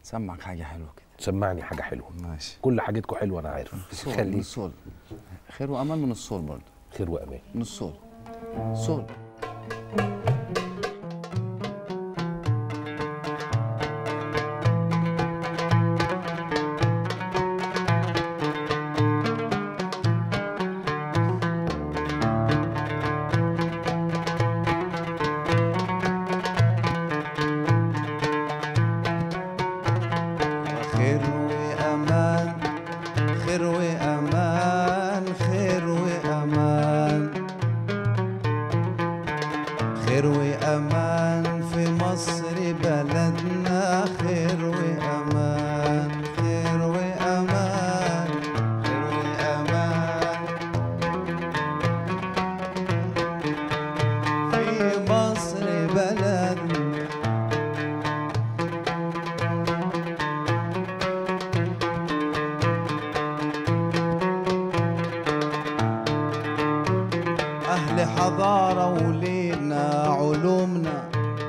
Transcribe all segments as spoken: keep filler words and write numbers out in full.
سمعك حاجه حلوه كده. سمعني حاجه حلوه. ماشي. كل حاجتكم حلوه انا عارف. خليك من الصول. خير وامان من الصول برضه. خير وامان من الصول. صول. خير وأمان خير وأمان خير وأمان خير وأمان في مصر بلدنا خير وأمان خير وأمان خير وأمان في مصر بلدنا أهل حضارة ولينا علومنا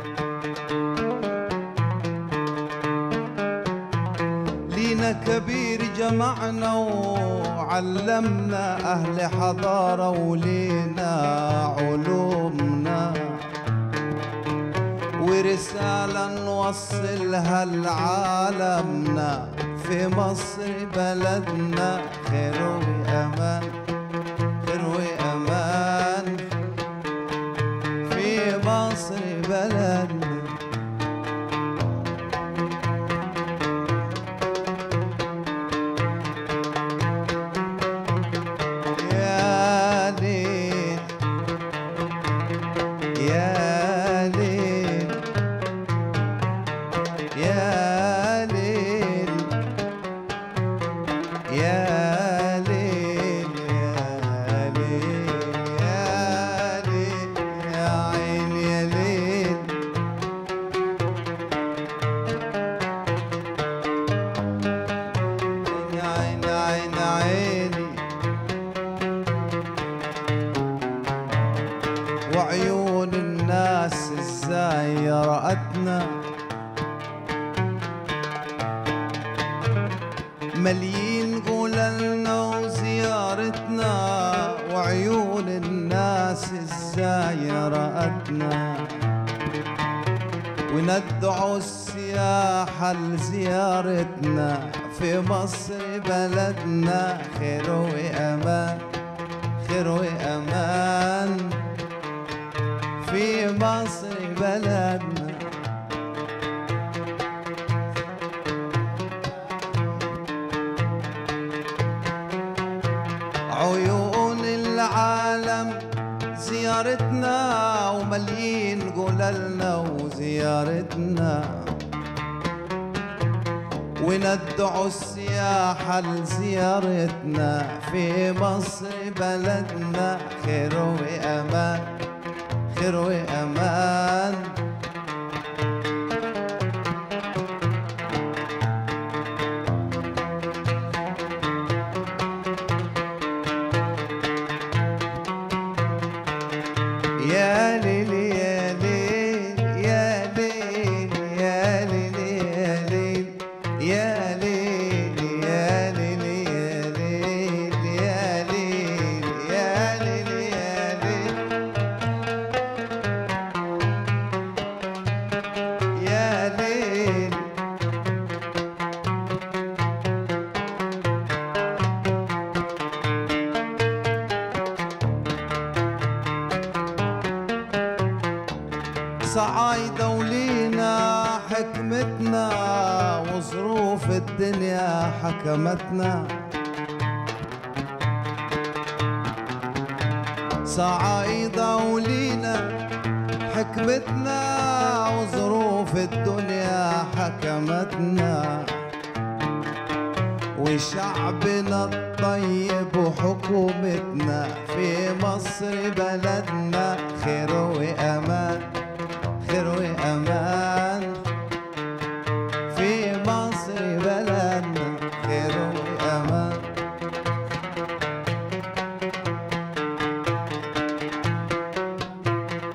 لينا كبير جمعنا وعلمنا أهل حضارة ولينا علومنا ورسالة نوصلها لعالمنا في مصر بلدنا خير وأمان خير وأمان في مصر بلدنا يا ليل يا ليل يا ليل يا ليل يا ليل يا ليل يا عين يا ليل يا عين عين عيني وعيون الناس ازاي رأتنا مليين قولنا وزيارتنا وعيون الناس ازاي رأتنا وندعو السياحة لزيارتنا في مصر بلدنا خير وأمان خير وأمان في مصر بلدنا عيون العالم زيارتنا ومليين قولنا وزيارتنا وندعو السياحة لزيارتنا في مصر بلدنا خير وأمان خير وأمان يا ليل يا ليل يا ليل يا ليل يا ليل يا ليل يا ليل يا ليل يا ليل يا ليل يا ليل صعايدة ولينا حكمتنا وظروف الدنيا حكمتنا صعايدة ولينا حكمتنا وظروف الدنيا حكمتنا وشعبنا الطيب وحكومتنا في مصر بلدنا خير وأمان خير وأمان في مصر بلدنا خير وأمان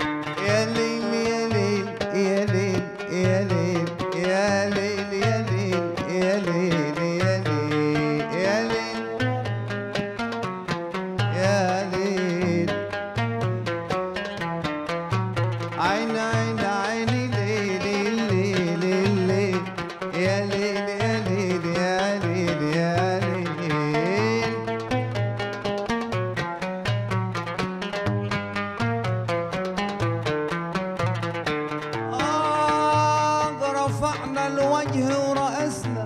يا ليل يا ليل يا ليل يا ليل يا ليل رفعنا الوجه ورأسنا،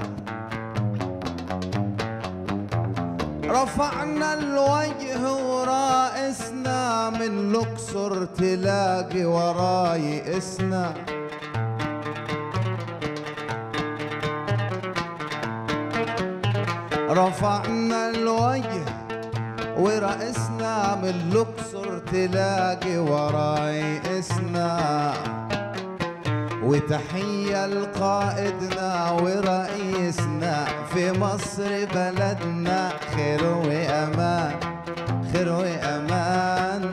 رفعنا الوجه ورائسنا، من الأقصر تلاقي وراي اسنا. رفعنا الوجه ورأسنا، من الأقصر تلاقي وراي اسنا. وتحية لقائدنا ورئيسنا، في مصر بلدنا خير وأمان، خير وأمان.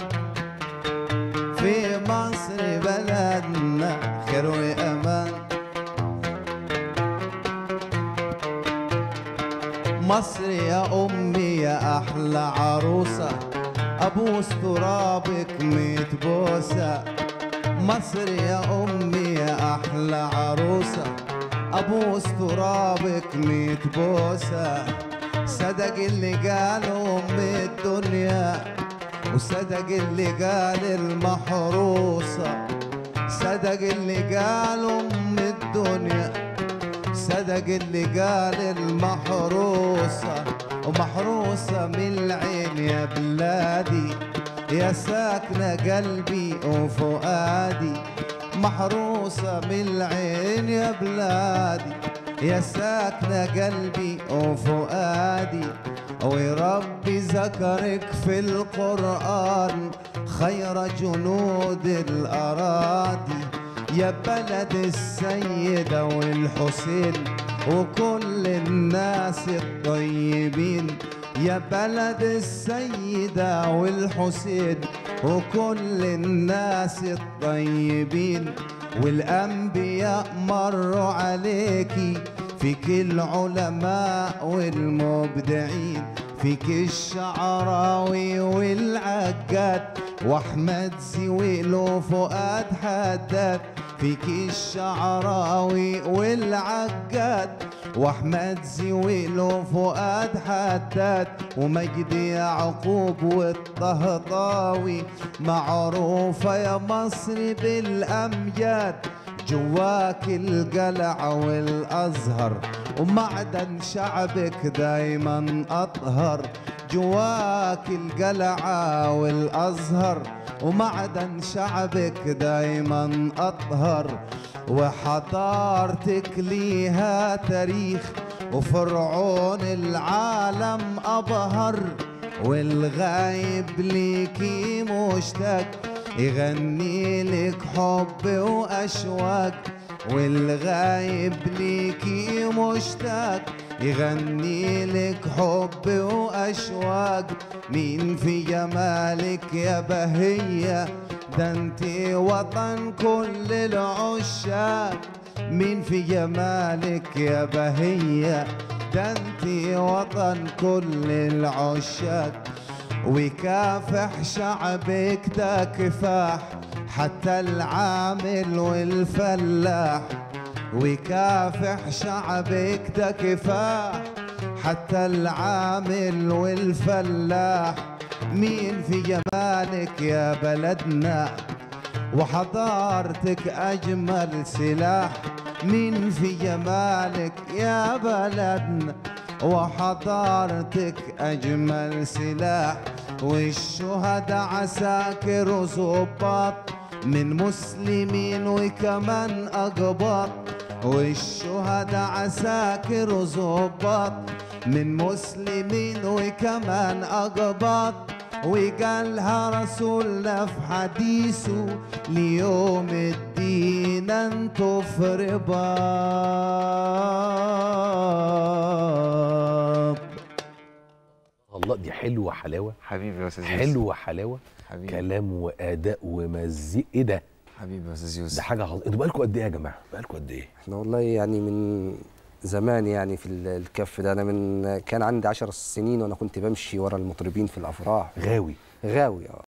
في مصر بلدنا خير وأمان. مصر يا أمي يا أحلى عروسة، أبوس ترابك ميت بوسة. مصر يا أمي يا أحلى عروسة، أبوس ترابك ميت بوسة. صدق اللي قالوا أم الدنيا، وصدق اللي قال المحروسة. صدق اللي قالوا أم الدنيا، صدق اللي قال المحروسة. ومحروسة من العين يا بلادي، يا ساكنة قلبي وفؤادي. محروسة من العين يا بلادي، يا ساكنة قلبي وفؤادي. وربي ذكرك في القرآن خير جنود الأراضي. يا بلد السيدة والحسين وكل الناس الطيبين. يا بلد السيدة والحسين وكل الناس الطيبين. والأنبياء مروا عليكي، فيك العلماء والمبدعين. فيك الشعراوي والعقاد، واحمد زويل وفؤاد حداد. فيك الشعراوي والعقاد، واحمد زويل وفؤاد حداد. ومجدي يعقوب والطهطاوي، معروفة يا مصر بالأمجاد. جواك القلع والأزهر، ومعدن شعبك دايما أطهر. جواك القلعة والأزهر، ومعدن شعبك دايما أطهر. وحضارتك ليها تاريخ، وفرعون العالم أبهر. والغايب ليكي مشتاق، يغني لك حب وأشواق. والغايب ليكي مشتاق، يغني لك حب وأشواق. مين في جمالك يا بهية، ده انتي وطن كل العشاق. مين في جمالك يا بهية، ده انتي وطن كل العشاق. ويكافح شعبك ده كفاح، حتى العامل والفلاح. ويكافح شعبك ده كفاح، حتى العامل والفلاح. مين في جمالك يا بلدنا، وحضارتك أجمل سلاح. مين في جمالك يا بلدنا، وحضارتك أجمل سلاح. والشهداء عساكر وظباط، من مسلمين وكمان أقباط. والشهداء عساكر وظباط، من مسلمين وكمان أقباط. وقالها رسولنا في حديثه، ليوم الدين انتو في رباط. الله دي حلوه حلاوه. حبيبي يا استاذ يوسف. حلوه حلاوه. حبيبي. كلام واداء ومزيق. ايه ده؟ حبيبي يا استاذ يوسف. ده حاجه عظيمه. انتوا بقالكم قد ايه يا جماعه؟ بقالكم قد ايه؟ احنا والله يعني من زمان يعني في الكف ده. انا من كان عندي عشر سنين وانا كنت بمشي ورا المطربين في الافراح. غاوي غاوي اه